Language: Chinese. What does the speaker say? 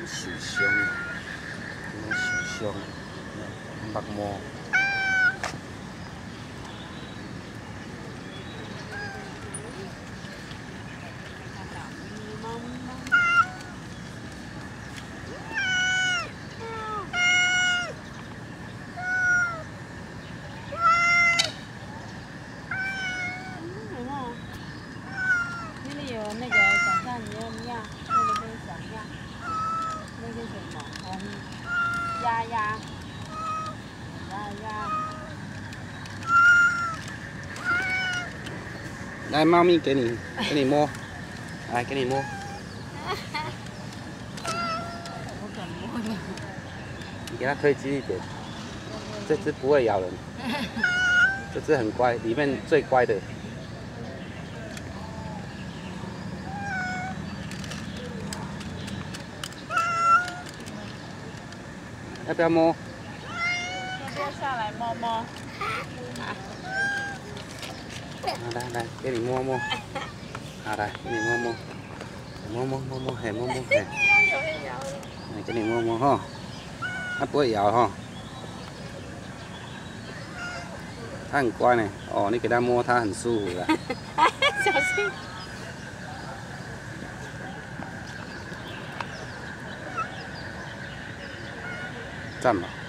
受伤，受伤，目毛。 有那个小象牛呀，那个是小象，那个什么鸭鸭。 来，猫咪给你摸，来给你摸。 我敢摸呢。 你给它推近一点，这只不会咬人，这只很乖，里面最乖的。要不要摸？ 坐下来摸摸。 来，给你摸摸。来，给你摸摸，嘿，摸摸嘿。来，给你摸摸哈，它不会咬哈，它很乖呢。哦，你给它摸，它很舒服的。 小心。 站吧。